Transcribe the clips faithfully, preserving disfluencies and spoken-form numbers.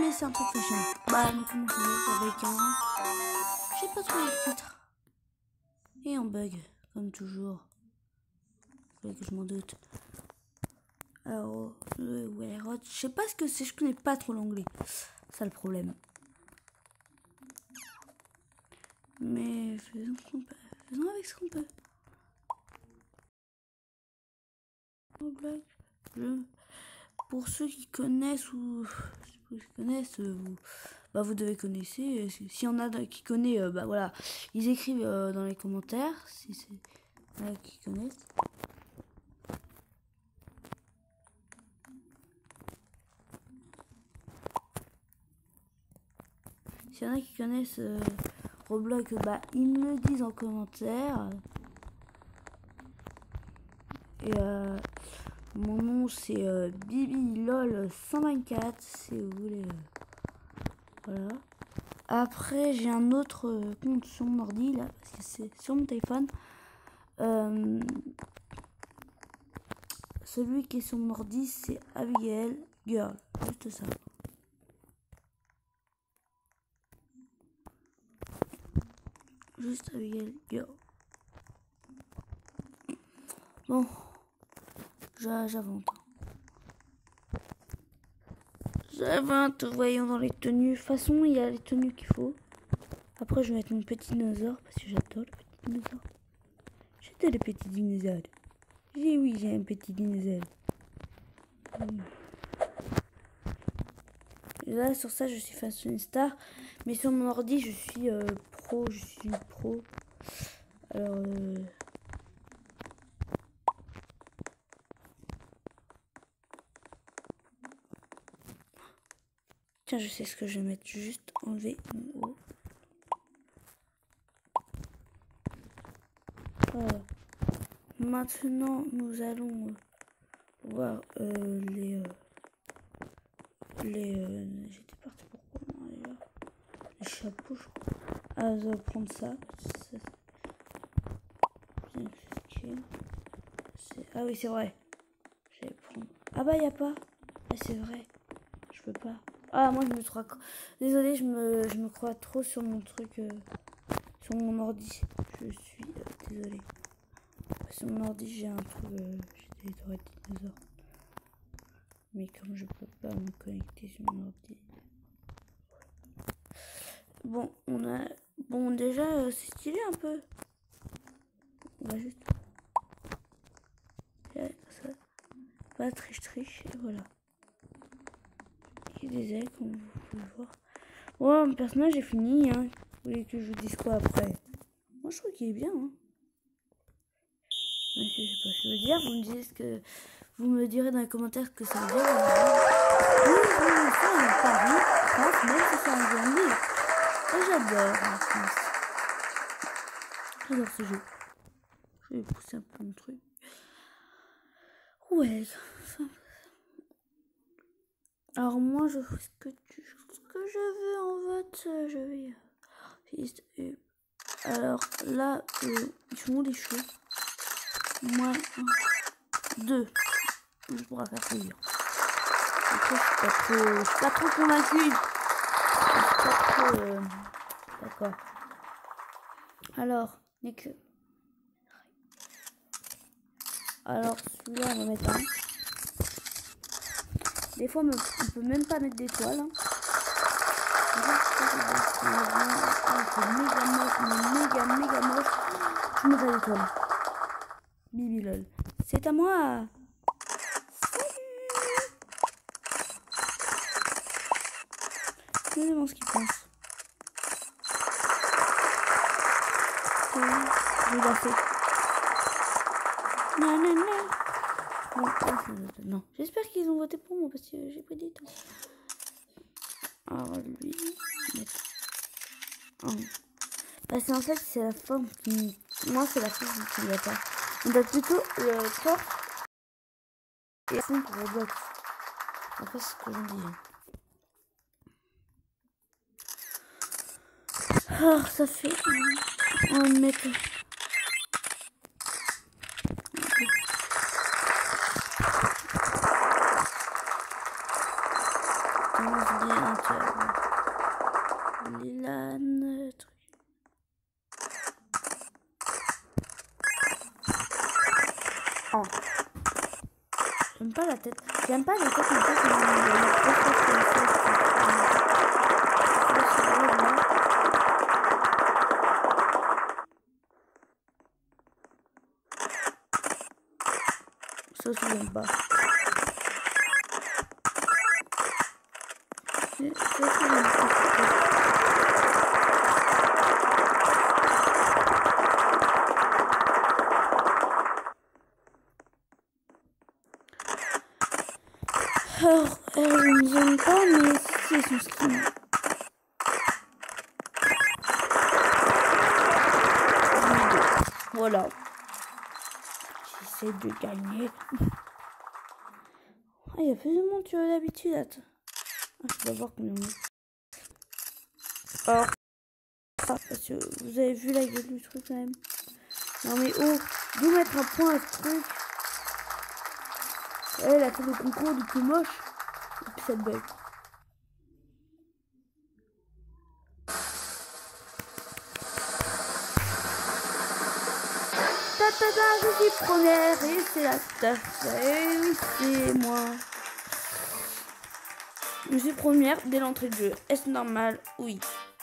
mais c'est un peu fashion. Bah, on commence avec un... Je sais pas trop le titre. Et un bug, comme toujours. Faut que je m'en doute. Alors, le Wailrod, je sais pas ce que c'est, je connais pas trop l'anglais. C'est ça le problème. Mais faisons ce qu'on peut. Faisons avec ce qu'on peut. Je... Pour ceux qui connaissent ou ceux qui connaissent, vous, bah vous devez connaître. S'il y en a qui connaissent, euh, bah voilà, ils écrivent euh, dans les commentaires si c'est là qui connaissent. S'il y en a qui connaissent euh, Roblox, bah ils me le disent en commentaire. Et euh, mon nom c'est euh, BibiLol cent vingt-quatre si vous voulez. Euh, voilà. Après j'ai un autre euh, compte sur mon ordi là parce que c'est sur mon téléphone. Euh, celui qui est sur mon ordi c'est Abigail Girl, juste ça. Juste Abigail Girl. Bon, j'invente. J'invente, voyons dans les tenues. De toute façon, il y a les tenues qu'il faut. Après, je vais mettre mon petit dinosaure parce que j'adore le petit dinosaure. J'adore le petit dinosaure. J'ai oui, j'ai un petit dinosaure. Et là, sur ça, je suis fashion star. Mais sur mon ordi, je suis euh, pro. Je suis pro. Alors... Euh... Tiens, je sais ce que je vais mettre. Juste enlever mon haut. Voilà. Maintenant, nous allons euh, voir euh, les... Euh, les... Euh, J'étais parti pour quoi, moi, déjà les chapeaux, je crois. Ah, je vais prendre ça. ça bien ah oui, c'est vrai. Je vais prendre... Ah bah, il n'y a pas. Ah, c'est vrai. Je peux pas. Ah, moi, je me crois... Désolée, je me, je me crois trop sur mon truc... Euh, sur mon ordi. Je suis... Euh, désolée. Sur mon ordi, j'ai un truc... Euh, j'ai des droits de dinosaures. Mais comme je peux pas me connecter sur mon ordi... Bon, on a... Bon, déjà, euh, c'est stylé un peu. On va juste... Ouais, ça... Pas triche triche, et voilà. Il y a des ailes, comme vous pouvez voir. Bon, mon personnage est fini, hein. Vous voulez que je vous dise quoi après? Moi, je trouve qu'il est bien, hein. Mais je sais pas ce que je veux dire. Vous me dites ce que... Vous me direz dans les commentaires ce que ça veut dire. Oui, oui, oui, ça, on est Paris, France, même si c'est un jeu anglais. Et j'adore la France. J'adore ce jeu. Je vais pousser un peu mon truc. Ouais. Alors moi, je fais ce que, tu, ce que je veux en vote. Je vais... Alors là, euh, ils font des choses. Moi, un, deux. Je pourrais faire plaisir. Après, je suis pas trop, je suis pas trop convaincue. Je suis pas trop... Euh, D'accord. Alors, next. Alors, celui-là, on va mettre un. Des fois, on peut même pas mettre d'étoiles. Hein. C'est méga moche, méga, méga moche. Je mets pas d'étoiles. BibiLol. C'est à moi. Je me demande ce qu'il pense. Je vais la faire. Non, non, non. Bon, non. J'espère qu'ils ont voté pour moi parce que j'ai pris des temps. Alors lui, oh. Parce qu'en fait c'est la forme qui... Moi c'est la forme qui n'y a pas. On doit plutôt le corps et la forme pour Roblox. Après c'est ce que je dis. Alors ça fait... On va mettre... Lilan, truc. Oh. J'aime pas la tête. J'aime pas la tête, mais ça, c'est ça aussi, j'aime pas. Ça, c'est alors, elle ne j'aime pas, mais c'est son skin. Voilà. J'essaie de gagner. Ah, il y a plus de monde que d'habitude. Attends. Ah, je vais voir combien on est. Alors, ah, parce que vous avez vu la gueule du truc quand même. Non mais oh, d'où mettre un point à ce truc. Elle a fait le concours du plus moche. Et puis ça bug. Tata, je suis première et c'est la taf. Et oui, c'est moi. Je suis première dès l'entrée de jeu. Est-ce normal? Oui.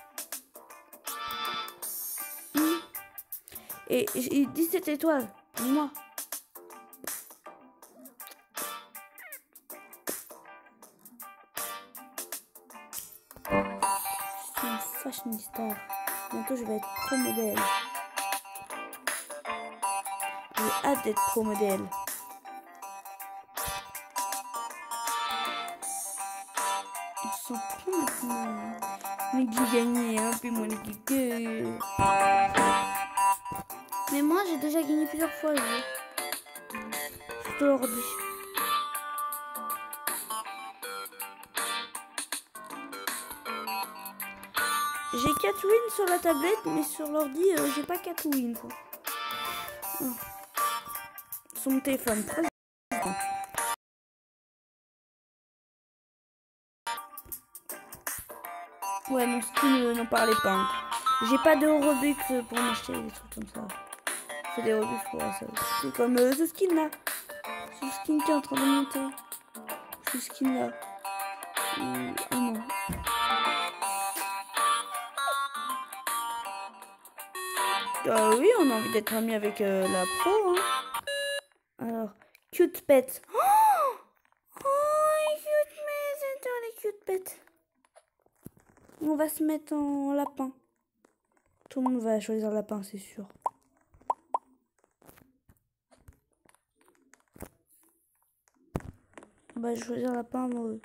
Mmh. Et j'ai dix-sept étoiles pour moi. Je suis une fashionista. Bientôt je vais être pro modèle. J'ai hâte d'être pro modèle. Ils sont pro maintenant. Mais j'ai gagné, hein, puis moi les geeks. Mais moi j'ai déjà gagné plusieurs fois le jeu. Sur l'ordi. J'ai quatre wins sur la tablette, mais sur l'ordi, euh, j'ai pas quatre wins. Quoi. Oh. Sur mon téléphone, très bien. Ouais, mon skin, euh, n'en parlez pas. Hein. J'ai pas de Robux pour m'acheter des trucs comme ça. C'est des Robux pour ça. C'est comme euh, ce skin là. Ce skin qui est en train de monter. Ce skin là. Euh, oh non. Euh, oui, on a envie d'être amis avec euh, la pro. Hein. Alors, cute pet. Oh, oh cute pet, c'est les cute pets. On va se mettre en lapin. Tout le monde va choisir lapin, c'est sûr. On va choisir lapin amoureux.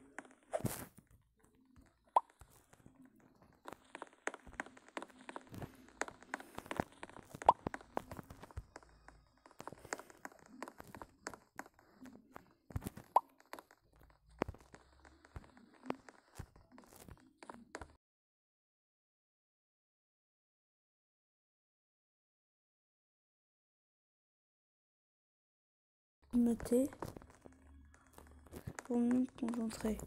Noter pour me concentrer.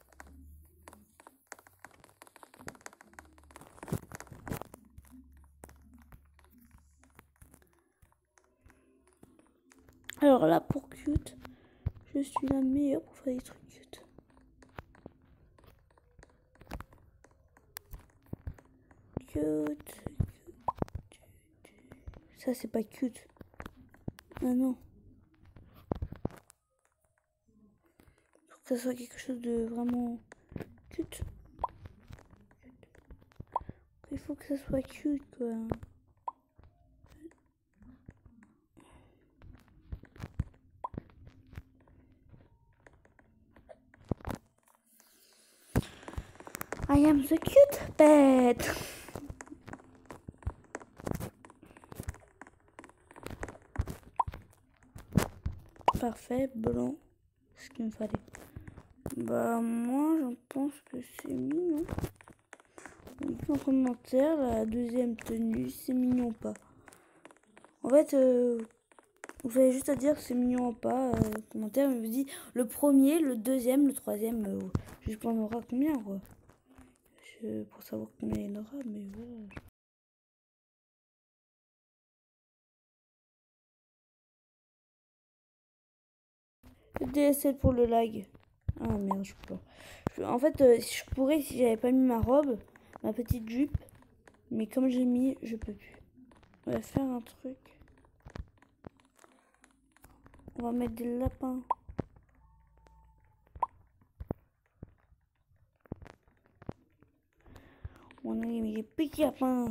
Alors là pour cute, je suis la meilleure pour faire des trucs cute. Cute, cute. Ça c'est pas cute. Ah non. Que ça soit quelque chose de vraiment cute. Il faut que ça soit cute quoi. I am the cute pet. Parfait, blanc. Ce qu'il me fallait. Bah moi j'en pense que c'est mignon. En commentaire, la deuxième tenue, c'est mignon ou pas. En fait, euh, Vous avez juste à dire que c'est mignon ou pas, euh, commentaire, mais vous dit le premier, le deuxième, le troisième, euh, je sais pas on aura combien quoi. Je, pour savoir combien il y en aura, mais voilà. Le D S L pour le lag. Ah merde, je peux pas. Je, en fait, euh, je pourrais si j'avais pas mis ma robe, ma petite jupe, mais comme j'ai mis, je peux plus. On va faire un truc. On va mettre des lapins. On a mis des petits lapins.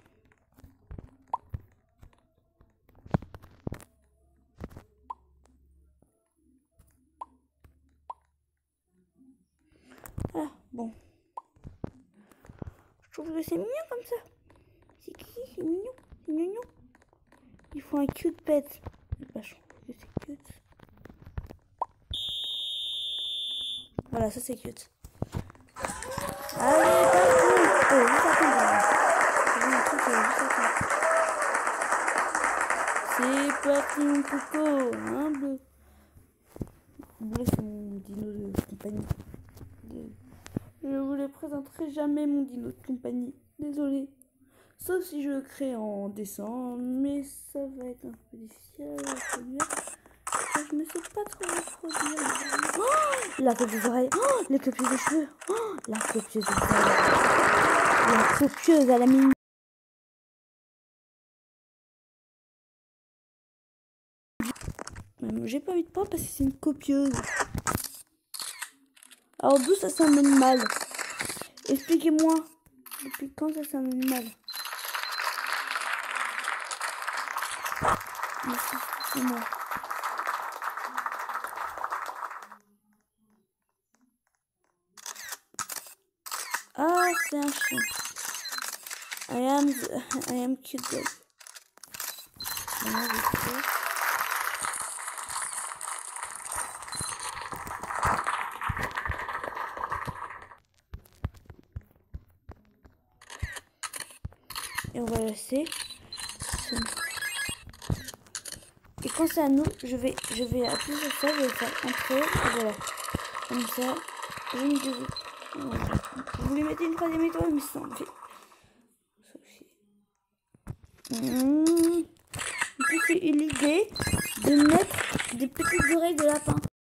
Ah, bon. Je trouve que c'est mignon comme ça. C'est qui? C'est mignon. C'est mignon. Il faut un cute pet. Bah, je trouve que c'est cute. Voilà, ça c'est cute. Allez, parti. Oh, juste attends. J'ai un truc, euh, juste attends. C'est parti mon coco. Un bleu. Bleu c'est mon dino de compagnie. De... Je vous les présenterai jamais mon dino de compagnie. Désolé. Sauf si je le crée en dessin, mais ça va être un peu difficile à produire. Je ne sais pas trop reproduire. Oh, la copieuse d'oreille. Oh, les copieuses de cheveux. Oh, la copieuse de cheveux. La copieuse à la mine. J'ai pas envie de prendre parce que c'est une copieuse. Alors d'où ça c'est un animal? Expliquez-moi. Depuis quand ça c'est un animal? Expliquez-moi. Ah, c'est un chien. I am, the, I am cute dog. Et on va laisser. Et quand c'est à nous, je vais, je vais appuyer sur ça, je vais faire entrer. Et voilà. Comme ça, je me dis. Je voulais mettre une troisième étoile, mais ça en fait. Mmh. C'est l'idée de mettre des petites oreilles de lapin.